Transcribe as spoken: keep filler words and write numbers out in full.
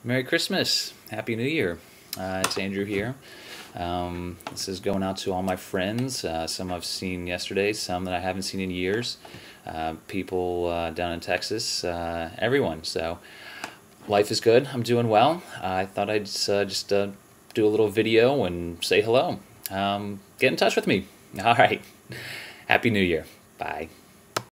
Merry Christmas. Happy New Year. Uh, it's Andrew here. Um, this is going out to all my friends, uh, some I've seen yesterday, some that I haven't seen in years, uh, people uh, down in Texas, uh, everyone. So life is good. I'm doing well. Uh, I thought I'd uh, just uh, do a little video and say hello. Um, get in touch with me. All right. Happy New Year. Bye.